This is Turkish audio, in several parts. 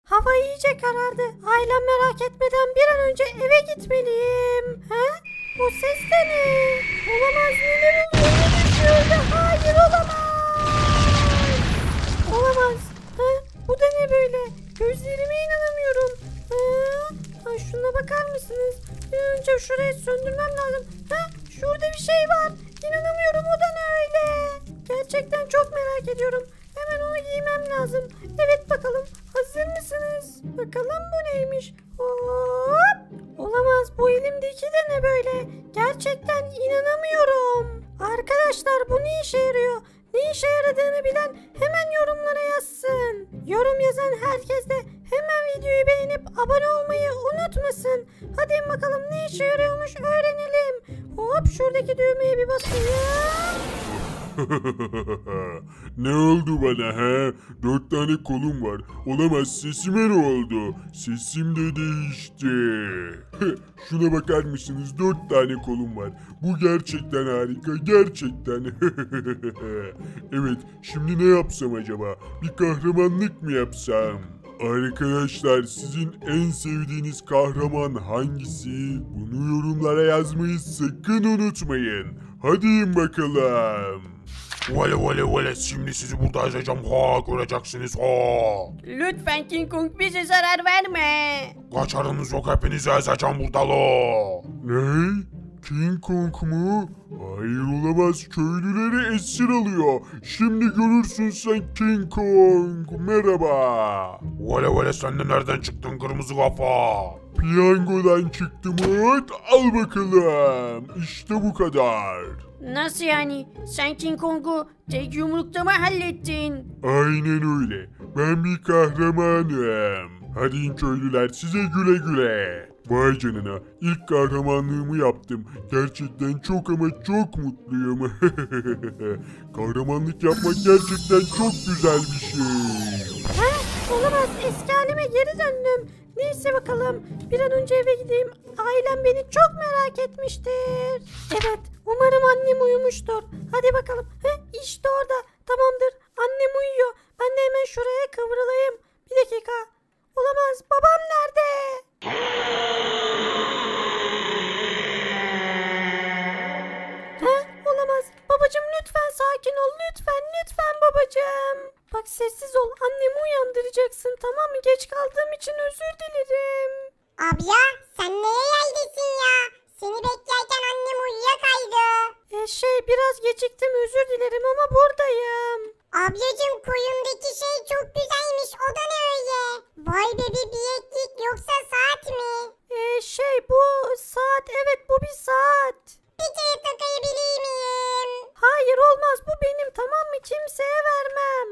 Hava iyice karardı. Ailem merak etmeden bir an önce eve gitmeliyim. He? O ses de ne? Olamaz, neler oluyor? Ne düşüyordu? Hayır, olamaz. Olamaz. He? Bu da ne böyle? Gözlerime inanamıyorum. Ha, şuna bakar mısınız? Bir an önce şurayı söndürmem lazım. Ha? Şurada bir şey var. İnanamıyorum, o da ne öyle? Gerçekten çok merak ediyorum. Hemen onu giymem lazım. Evet, bakalım. Hazır mısınız? Bakalım bu neymiş? Hop! Olamaz, bu elimdeki de ne böyle? Gerçekten inanamıyorum. Arkadaşlar, bu ne işe yarıyor? Ne işe yaradığını bilen hemen yorumlara yazsın. Yorum yazan herkes de hemen videoyu beğenip abone olmayı unutmasın. Hadi bakalım, ne işe yarıyormuş öğrenelim. Hop, şuradaki düğmeye bir basayım. Ne oldu bana he? 4 tane kolum var. Olamaz, sesime ne oldu? Sesim de değişti. Şuna bakar mısınız? 4 tane kolum var. Bu gerçekten harika. Gerçekten. Evet, şimdi ne yapsam acaba? Bir kahramanlık mı yapsam? Arkadaşlar, sizin en sevdiğiniz kahraman hangisi? Bunu yorumlara yazmayı sakın unutmayın. Hadi bakalım. Vale şimdi sizi burada ezeceğim ha, göreceksiniz ha. Lütfen King Kong, bize zarar verme. Kaçarınız yok, hepinizi ezeceğim burada lo. Ne? King Kong mu? Hayır, olamaz, köylüleri esir alıyor. Şimdi görürsün sen King Kong. Merhaba. Vale sen de nereden çıktın kırmızı kafa? Piyangodan çıktım. Al bakalım. İşte bu kadar. Nasıl yani? Sen King Kong'u tek yumrukta mı hallettin? Aynen öyle. Ben bir kahramanım. Hadi köylüler, size güle güle. Vay canına, ilk kahramanlığımı yaptım. Gerçekten çok ama çok mutluyum. Kahramanlık yapmak gerçekten çok güzel bir şey. Ha? Olamaz, eski halime geri döndüm. Neyse bakalım, bir an önce eve gideyim. Ailem beni çok merak etmiştir. Evet, umarım annem uyumuştur. Hadi bakalım. İşte orada. Tamamdır, annem uyuyor. Ben de hemen şuraya kıvrılayım. Bir dakika. Olamaz, babam nerede? Olamaz. Babacım, lütfen sakin ol. Lütfen babacım. Bak, sessiz ol. Annemi uyandıracaksın, tamam mı? Geç kaldığım için özür dilerim. Abla, sen neye geldesin ya? Seni beklerken annem uyuyakaydı. Biraz geciktim, özür dilerim ama buradayım. Ablacığım, koyundaki şey çok güzelmiş, o da ne öyle? Vay be, bir bileklik yoksa saat mi? Bu saat, evet, bu bir saat. Bir kere takabilir miyim? Hayır, olmaz, bu benim, tamam mı? Kimseye vermem.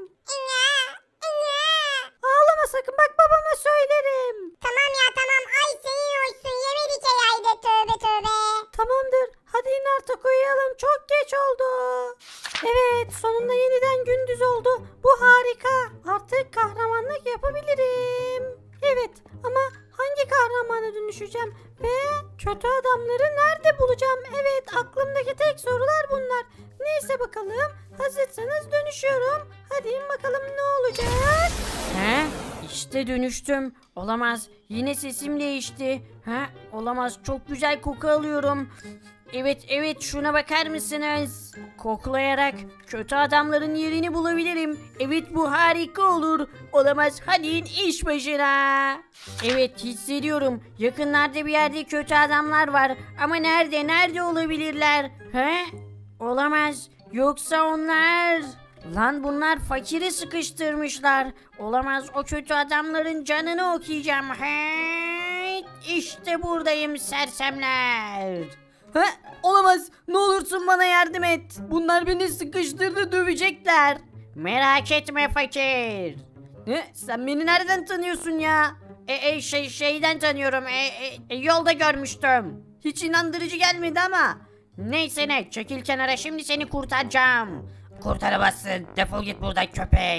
Ağlama sakın, bak, babama söylerim. Tamam ya, tamam, ay senin olsun, yemedik herhalde, tövbe. Tamamdır, hadi in artık, uyuyalım, çok geç oldu. Evet, sonunda yeniden gündüz oldu. Bu harika, artık kahramanlık yapabilirim. Evet, ama hangi kahramana dönüşeceğim ve kötü adamları nerede bulacağım? Evet, aklımdaki tek sorular bunlar. Neyse bakalım, hazırsanız dönüşüyorum. Hadi in bakalım, ne olacak? İşte dönüştüm. Olamaz, yine sesim değişti. Olamaz, çok güzel koku alıyorum. Evet, şuna bakar mısınız? Koklayarak kötü adamların yerini bulabilirim. Evet, bu harika olur. Olamaz, hadi in iş başına. Evet, hissediyorum. Yakınlarda bir yerde kötü adamlar var. Ama nerede olabilirler? Olamaz. Yoksa onlar... Lan, bunlar fakiri sıkıştırmışlar. Olamaz, o kötü adamların canını okuyacağım. İşte buradayım sersemler. Olamaz, ne olursun bana yardım et. Bunlar beni sıkıştırdı, dövecekler. Merak etme fakir. Sen beni nereden tanıyorsun ya? Şeyden tanıyorum. Yolda görmüştüm. Hiç inandırıcı gelmedi ama. Neyse çekil kenara, şimdi seni kurtaracağım. Kurtaramazsın, defol git buradan köpek.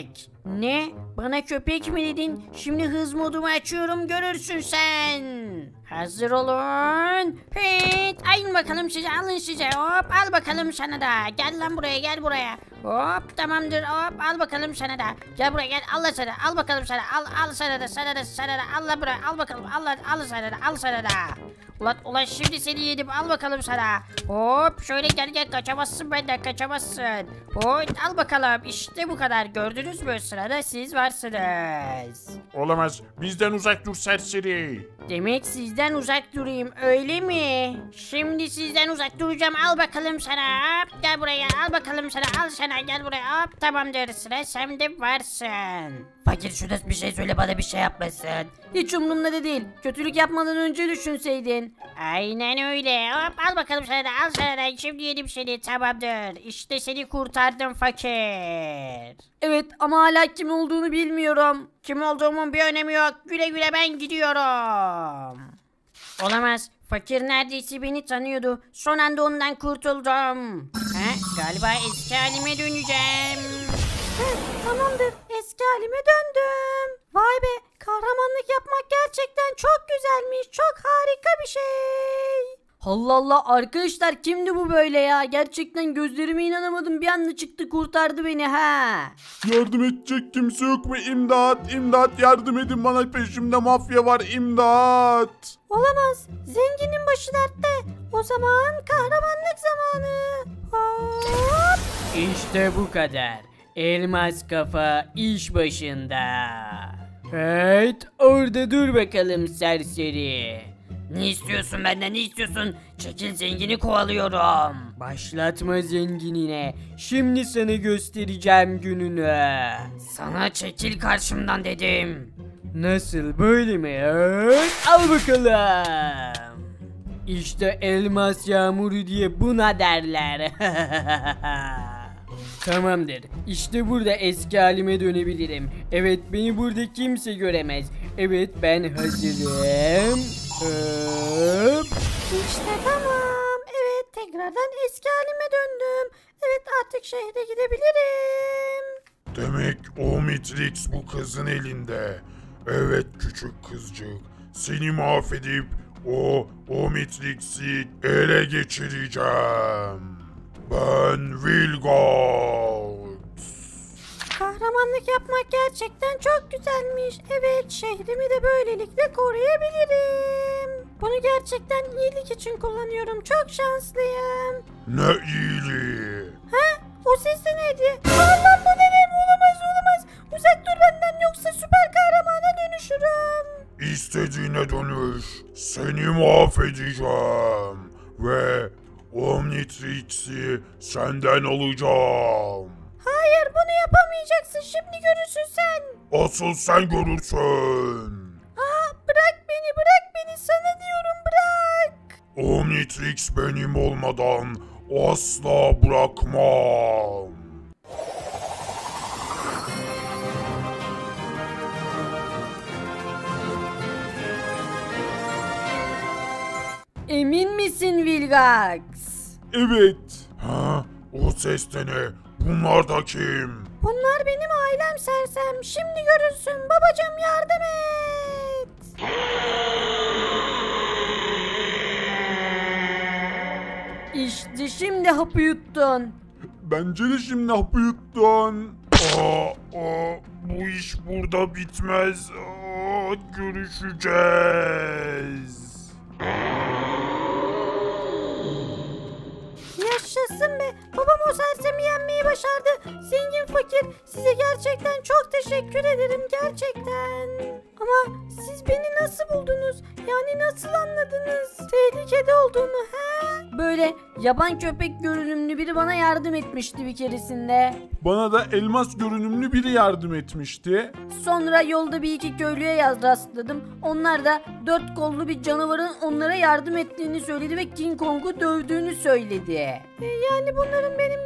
Ne? Bana köpek mi dedin? Şimdi hız modumu açıyorum, görürsün sen. Hazır olun. Hit. Alın bakalım size, alın size. Hop, al bakalım sana da. Gel lan buraya, gel buraya. Hop, tamamdır. Hop, al bakalım sana da. Gel buraya, gel. Al sana. Al bakalım sana. Al sana da, sana da, sana da. Al lan buraya. Al bakalım. Al sana da. Al sana da. Ulan şimdi seni yedim, al bakalım sana. Hop, şöyle gel, kaçamazsın benden, kaçamazsın. Hop, al bakalım, işte bu kadar. Gördünüz mü, sırada siz varsınız. Olamaz. Bizden uzak dur serseri. Demek sizden uzak durayım, öyle mi? Şimdi sizden uzak duracağım, al bakalım sana. Hop, gel buraya, al bakalım sana, al sana, gel buraya. Hop, tamamdır, sıra sende varsın. Fakir, şurada bir şey söyle, bana bir şey yapmasın. Hiç umurumda da değil. Kötülük yapmadan önce düşünseydin. Aynen öyle. Hop, al bakalım sana da, al sana da. Şimdi yedim seni, tamamdır. İşte seni kurtardım fakir. Evet, ama hala kim olduğunu bilmiyorum. Kim olduğumun bir önemi yok. Güle güle, ben gidiyorum. Olamaz. Fakir neredeyse beni tanıyordu. Son anda ondan kurtuldum. Galiba eski halime döneceğim. Tamamdır. Eski halime döndüm. Vay be. Kahramanlık yapmak gerçekten çok güzelmiş. Çok harika bir şey. Allah Allah, arkadaşlar kimdi bu böyle ya? Gerçekten gözlerime inanamadım. Bir anda çıktı, kurtardı beni ha. Yardım edecek kimse yok mu? İmdat, imdat, yardım edin bana, peşimde mafya var, imdat. Olamaz. Zenginin başı dertte. O zaman kahramanlık zamanı. Hop. İşte bu kadar. Elmas kafa iş başında. Evet, orada dur bakalım serseri. Ne istiyorsun benden, ne istiyorsun? Çekil, zengini kovalıyorum. Başlatma zenginine. Şimdi sana göstereceğim gününü. Sana çekil karşımdan dedim. Nasıl, böyle mi? Evet, al bakalım. İşte elmas yağmuru diye buna derler. Tamamdır. İşte burada eski halime dönebilirim. Evet, beni burada kimse göremez. Evet, ben hazırım. Hop. İşte tamam. Evet, tekrardan eski halime döndüm. Evet, artık şehre gidebilirim. Demek Omnitrix bu kızın elinde. Evet küçük kızcık. Seni mahvedip o Omnitrix'i ele geçireceğim. Ben Vilgax. Kahramanlık yapmak gerçekten çok güzelmiş. Evet, şehrimi de böylelikle koruyabilirim. Bunu gerçekten iyilik için kullanıyorum. Çok şanslıyım. Ne iyiliği. O ses de neydi? Allah'ım, bu ne? Olamaz. Uzak dur benden, yoksa süper kahramana dönüşürüm. İstediğine dönüş. Seni mahvedeceğim. Ve Omnitrix'i senden alacağım. Hayır, bunu yapamayacaksın. Şimdi görürsün sen. Asıl sen görürsün. Bırak beni. Sana diyorum, bırak. Omnitrix benim olmadan asla bırakmam. Emin misin Vilgax? Evet. Ha? O ses de ne? Bunlar da kim? Bunlar benim ailem sersem. Şimdi görürsün. Babacığım, yardım et. İşte şimdi hapı yuttun. Bence de şimdi hapı yuttun. Bu iş burada bitmez. Görüşeceğiz. Yaşasın be. Babam o sersemi yenmeyi başardı. Zengin fakir, size gerçekten çok teşekkür ederim, gerçekten. Ama siz beni nasıl buldunuz? Yani nasıl anladınız tehlikede olduğunu, he? Böyle yaban köpek görünümlü biri bana yardım etmişti bir keresinde. Bana da elmas görünümlü biri yardım etmişti. Sonra yolda bir iki köylüye rastladım. Onlar da 4 kollu bir canavarın onlara yardım ettiğini söyledi ve King Kong'u dövdüğünü söyledi. Yani bunların benimle ne ilgisi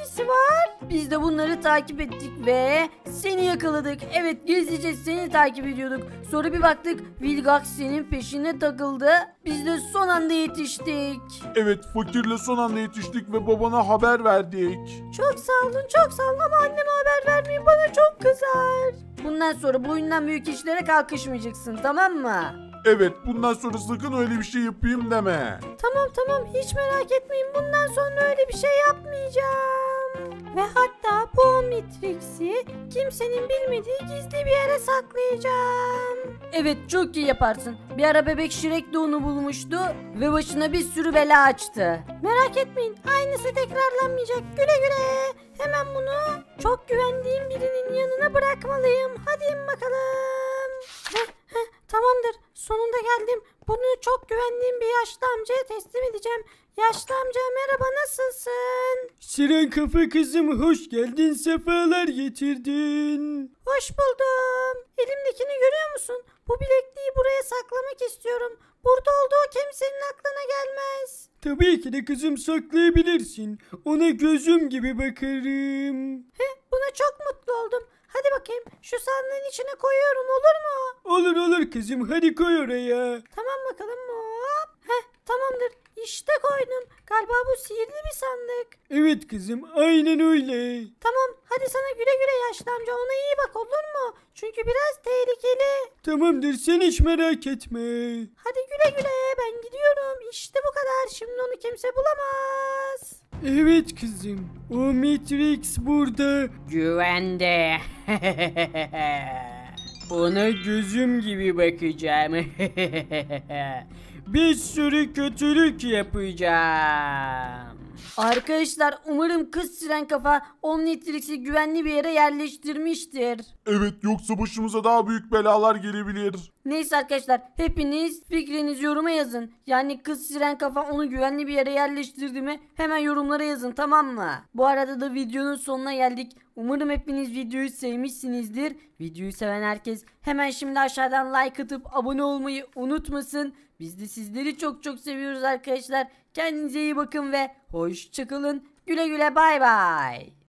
hangisi var? Biz de bunları takip ettik ve seni yakaladık. Evet, gizlice seni takip ediyorduk. Sonra bir baktık Vilgax senin peşine takıldı. Biz de son anda yetiştik. Evet, fakirle son anda yetiştik ve babana haber verdik. Çok sağ olun, çok sağ olun ama anneme haber vermeyin, bana çok kızar. Bundan sonra bu oyundan büyük işlere kalkışmayacaksın, tamam mı? Evet, bundan sonra sakın öyle bir şey yapayım deme. Tamam, hiç merak etmeyin, bundan sonra öyle bir şey yapmayacağım. Ve hatta bu Omnitrix'i kimsenin bilmediği gizli bir yere saklayacağım. Evet, çok iyi yaparsın. Bir ara bebek Shrek de onu bulmuştu ve başına bir sürü bela açtı. Merak etmeyin, aynısı tekrarlanmayacak. Güle güle. Hemen bunu çok güvendiğim birinin yanına bırakmalıyım. Hadi in bakalım. Tamamdır. Sonunda geldim. Bunu çok güvendiğim bir yaşlı amcaya teslim edeceğim. Yaşlı amca merhaba, nasılsın? Siren kafa kızım, hoş geldin, sefalar getirdin. Hoş buldum. Elimdekini görüyor musun? Bu bilekliği buraya saklamak istiyorum. Burada olduğu kimsenin aklına gelmez. Tabii ki de kızım, saklayabilirsin. Ona gözüm gibi bakarım. Buna çok mutlu oldum. Hadi bakayım, şu sandığın içine koyuyorum, olur mu? Olur kızım, hadi koy oraya. Tamam bakalım. Hop. Tamamdır. İşte koydum. Galiba bu sihirli bir sandık. Evet kızım, aynen öyle. Tamam, hadi sana güle güle yaşlı amca, ona iyi bak, olur mu? Çünkü biraz tehlikeli. Tamamdır, sen hiç merak etme. Hadi güle güle, ben gidiyorum. İşte bu kadar, şimdi onu kimse bulamaz. Evet kızım, o Matrix burada. Güvende. Ona gözüm gibi bakacağım. Bir sürü kötülük yapacağım. Arkadaşlar, umarım kız siren kafa Omnitrix'i güvenli bir yere yerleştirmiştir. Evet, yoksa başımıza daha büyük belalar gelebilir. Neyse arkadaşlar, hepiniz fikrinizi yoruma yazın. Yani kız siren kafa onu güvenli bir yere yerleştirdi mi hemen yorumlara yazın, tamam mı? Bu arada da videonun sonuna geldik. Umarım hepiniz videoyu sevmişsinizdir. Videoyu seven herkes hemen şimdi aşağıdan like atıp abone olmayı unutmasın. Biz de sizleri çok çok seviyoruz arkadaşlar. Kendinize iyi bakın ve hoşça kalın. Güle güle, bay bay.